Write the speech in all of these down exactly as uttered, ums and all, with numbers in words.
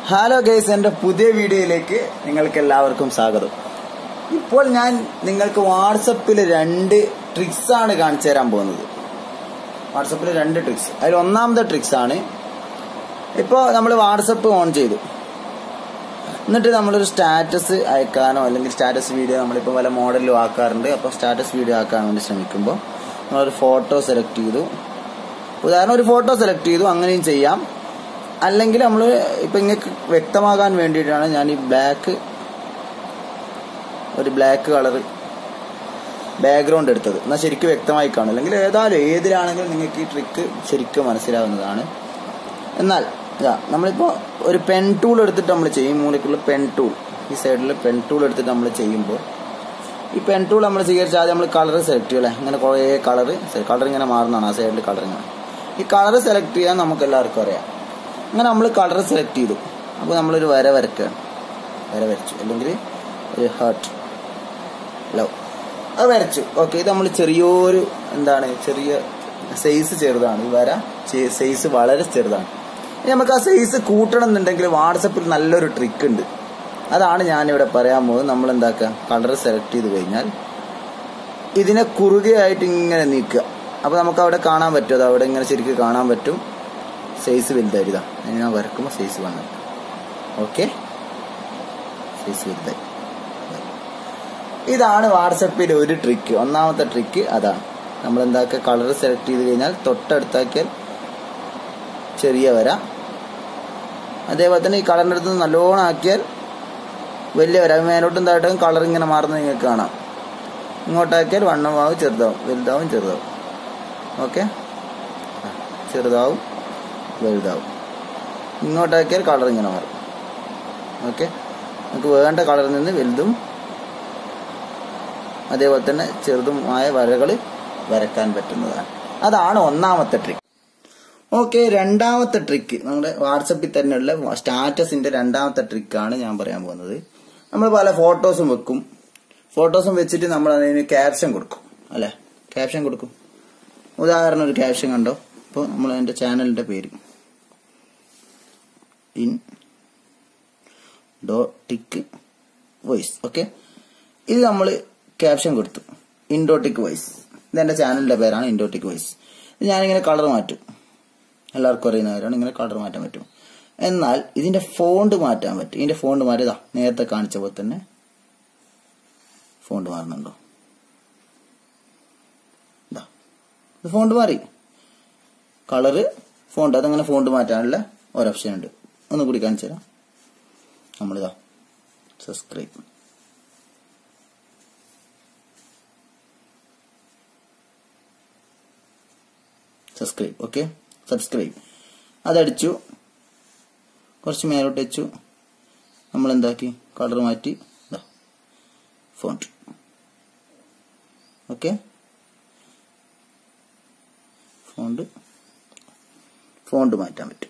Hello guys, എൻ്റെ പുതിയ വീഡിയോയിലേക്ക് നിങ്ങൾക്ക് എല്ലാവർക്കും സ്വാഗതം. ഇപ്പോൾ ഞാൻ നിങ്ങൾക്ക് വാട്സപ്പിൽ രണ്ട് ട്രിക്സ് ആണ് കാണിച്ചു തരാൻ പോകുന്നത്. വാട്സപ്പിൽ രണ്ട് ട്രിക്സ്. അതിൽ ഒന്നാമത്തെ ട്രിക്സ് ആണ്, ഇപ്പോൾ നമ്മൾ വാട്സപ്പ് ഓൺ ചെയ്തു, എന്നിട്ട് നമ്മളൊരു സ്റ്റാറ്റസ് അയക്കാനോ അല്ലെങ്കിൽ സ്റ്റാറ്റസ് വീഡിയോ നമ്മളിപ്പോൾ പല മോഡലിലും ആക്കാറുണ്ട്. അപ്പോൾ സ്റ്റാറ്റസ് വീഡിയോ ആക്കാൻ വേണ്ടി ശ്രമിക്കുമ്പോൾ നമ്മളൊരു ഫോട്ടോ സെലക്ട് ചെയ്തു. ഉദാഹരണം ഒരു ഫോട്ടോ സെലക്ട് ചെയ്തു, അങ്ങനെയും ചെയ്യാം. അല്ലെങ്കിൽ നമ്മൾ ഇപ്പം ഇങ്ങനെ വ്യക്തമാകാൻ വേണ്ടിയിട്ടാണ് ഞാൻ ഈ ബ്ലാക്ക് ഒരു ബ്ലാക്ക് കളർ ബാക്ക്ഗ്രൗണ്ട് എടുത്തത്. എന്നാൽ ശരിക്കും വ്യക്തമായി കാണും. അല്ലെങ്കിൽ ഏതായാലും ഏതിലാണെങ്കിലും നിങ്ങൾക്ക് ഈ ട്രിക്ക് ശരിക്കും മനസ്സിലാവുന്നതാണ്. എന്നാൽ ഇതാ നമ്മളിപ്പോൾ ഒരു പെൻ ടൂൾ എടുത്തിട്ട് നമ്മൾ ചെയ്യും. മൂലക്കുള്ള പെൻ ടൂൾ, ഈ സൈഡിൽ പെൻ ടൂൾ എടുത്തിട്ട് നമ്മൾ ചെയ്യുമ്പോൾ ഈ പെൻ ടൂൾ നമ്മൾ സ്വീകരിച്ചാൽ ആദ്യം നമ്മൾ കളർ സെലക്ട് ചെയ്യും അല്ലേ. ഇങ്ങനെ കുറേ കളർ കളർ ഇങ്ങനെ മാറുന്നതാണ്. ആ സൈഡിൽ കളർ ഇങ്ങനെ. ഈ കളർ സെലക്ട് ചെയ്യാൻ നമുക്ക് എല്ലാവർക്കും അറിയാം. അങ്ങനെ നമ്മൾ കളർ സെലക്ട് ചെയ്തു. അപ്പോൾ നമ്മളൊരു വര വരയ്ക്കുകയാണ്. വര വരച്ചു, അല്ലെങ്കിൽ ഒരു ഹാർട്ട് ലവ് അത് വരച്ചു. ഓക്കെ, ഇത് നമ്മൾ ചെറിയൊരു എന്താണ് ചെറിയ സൈസ് ചെറുതാണ്. ഈ വര സൈസ് വളരെ ചെറുതാണ്. ഇനി നമുക്ക് ആ സൈസ് കൂട്ടണം എന്നുണ്ടെങ്കിൽ വാട്സപ്പിൽ നല്ലൊരു ട്രിക്ക് ഉണ്ട്. അതാണ് ഞാനിവിടെ പറയാൻ പോകുന്നത്. നമ്മൾ എന്താക്കുക, കളർ സെലക്ട് ചെയ്ത് കഴിഞ്ഞാൽ ഇതിനെ കുറുകെ ആയിട്ട് ഇങ്ങനെ നീക്കുക. അപ്പോൾ നമുക്ക് അവിടെ കാണാൻ പറ്റും. അത് അവിടെ ഇങ്ങനെ ശരിക്കും കാണാൻ പറ്റും. സൈസ് വലുതായി. ഇതാ ഞാൻ വരക്കുമ്പോൾ സൈസ് വന്നു. ഓക്കെ, സൈസ് വലുതായി. ഇതാണ് വാട്സപ്പിൽ ഒരു ട്രിക്ക്. ഒന്നാമത്തെ ട്രിക്ക് അതാണ്. നമ്മൾ എന്താക്കുക, കളർ സെലക്ട് ചെയ്ത് കഴിഞ്ഞാൽ തൊട്ടടുത്താക്കിയാൽ ചെറിയ വര. അതേപോലെ തന്നെ ഈ കളറിൻ്റെ അടുത്ത് നല്ലോണം ആക്കിയാൽ വലിയ വര. മേലോട്ടും താഴോട്ടും കളർ ഇങ്ങനെ മാറുന്നത് നിങ്ങൾക്ക് കാണാം. ഇങ്ങോട്ടാക്കിയാൽ വണ്ണമാവും, ചെറുതാവും, വലുതാവും, ചെറുതാവും. ഓക്കെ, ചെറുതാവും, വലുതാവും. ഇങ്ങോട്ടാക്കിയാൽ കളർ ഇങ്ങനെ മാറും. ഓക്കെ, നമുക്ക് വേണ്ട കളറിൽ നിന്ന് വലുതും അതേപോലെ തന്നെ ചെറുതുമായ വരകൾ വരക്കാൻ പറ്റുന്നതാണ്. അതാണ് ഒന്നാമത്തെ ട്രിക്ക്. ഓക്കെ, രണ്ടാമത്തെ ട്രിക്ക് നമ്മുടെ വാട്സപ്പിൽ തന്നെയുള്ള സ്റ്റാറ്റസിന്റെ രണ്ടാമത്തെ ട്രിക്കാണ് ഞാൻ പറയാൻ പോകുന്നത്. നമ്മൾ പല ഫോട്ടോസും വെക്കും. ഫോട്ടോസും വെച്ചിട്ട് നമ്മൾ അതിന് ക്യാപ്ഷൻ കൊടുക്കും അല്ലെ. ക്യാപ്ഷൻ കൊടുക്കും. ഉദാഹരണം ഒരു ക്യാപ്ഷൻ കണ്ടോ. ഇപ്പോൾ നമ്മൾ എൻ്റെ ചാനലിന്റെ പേര് ഇൻ ഡോട്ടിക് വോയിസ്. ഓക്കെ, ഇത് നമ്മൾ ക്യാപ്ഷൻ കൊടുത്തു, ഇൻഡോട്ടിക് വോയിസ്. ഇതെന്റെ ചാനലിന്റെ പേരാണ്, ഇൻഡോട്ടിക് വോയിസ്. ഇത് ഞാനിങ്ങനെ കളർ മാറ്റും. എല്ലാവർക്കും അറിയുന്നവരാണ്, ഇങ്ങനെ കളർ മാറ്റാൻ പറ്റും. എന്നാൽ ഇതിന്റെ ഫോണ്ട് മാറ്റാൻ പറ്റും. ഇതിന്റെ ഫോണ്ട് മാറ്റിയതാ നേരത്തെ കാണിച്ച പോലെ തന്നെ ഫോണ്ട് മാറുന്നുണ്ടോ. ഇതാ ഇത് ഫോണ്ട് മാറി. കളറ്, ഫോണ്ട്, അതങ്ങനെ ഫോണ്ട് മാറ്റാനുള്ള ഒരു ഓപ്ഷൻ ഉണ്ട്. ഒന്ന് കൂടി കാണിച്ചു തരാം. നമ്മളിതാ സബ്സ്ക്രൈബ്, സബ്സ്ക്രൈബ് ഓക്കെ, സബ്സ്ക്രൈബ് അതടിച്ചു. കുറച്ച് മേലോട്ട് വെച്ചു. നമ്മൾ എന്താക്കി, കളർ മാറ്റി, ഫോണ്ട്. ഓക്കെ, ഫോണ്ട് ഫോണ്ട് മാറ്റാൻ പറ്റും.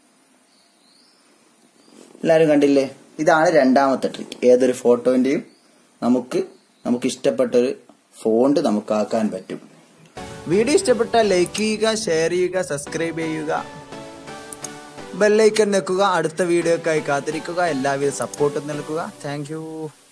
എല്ലാവരും കണ്ടില്ലേ? ഇതാണ് രണ്ടാമത്തെ ട്രിക്ക്. ഏതൊരു ഫോട്ടോന്റെയും നമുക്ക് നമുക്ക് ഇഷ്ടപ്പെട്ടൊരു ഫോണ്ട് നമുക്കാക്കാൻ പറ്റും. വീഡിയോ ഇഷ്ടപ്പെട്ടാൽ ലൈക്ക് ചെയ്യുക, ഷെയർ ചെയ്യുക, സബ്സ്ക്രൈബ് ചെയ്യുക, ബെല്ലൈക്കൺ നിൽക്കുക. അടുത്ത വീഡിയോക്കായി കാത്തിരിക്കുക. എല്ലാവിധ സപ്പോർട്ടും നൽകുക. Thank U.